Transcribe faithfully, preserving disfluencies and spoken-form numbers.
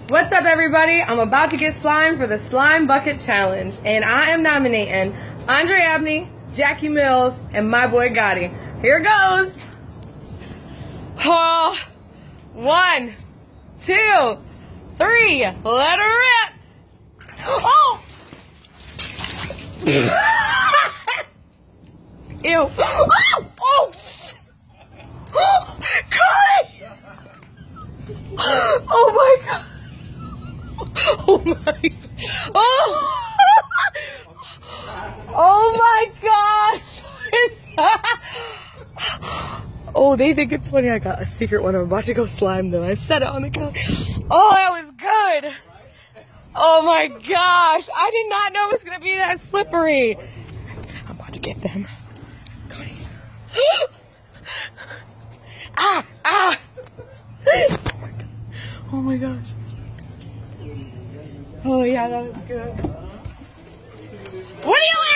What's up, everybody? I'm about to get slime for the Slime Bucket Challenge, and I am nominating Andre Abney, Jackie Mills, and my boy Gotti. Here goes. Oh, one, two, three. Let her rip. Oh! Ew. Oh! Oh! Gotti! Oh my god. Oh my. Oh. Oh my gosh. Oh, they think it's funny. I got a secret one. I'm about to go slime them. I said it on the couch. Oh, that was good. Oh my gosh. I did not know it was going to be that slippery. I'm about to get them. Cody. Ah, ah. Oh my god. Oh my gosh. Oh yeah, that was good. What are you